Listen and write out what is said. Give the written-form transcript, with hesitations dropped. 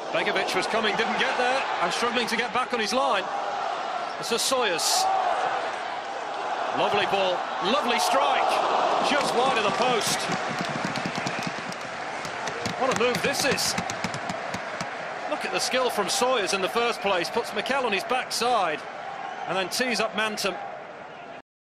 Begovic was coming, didn't get there, and struggling to get back on his line. This is Sawyers. Lovely ball, lovely strike, just wide of the post. What a move this is. Look at the skill from Sawyers in the first place, puts Mikel on his backside, and then tees up Manton.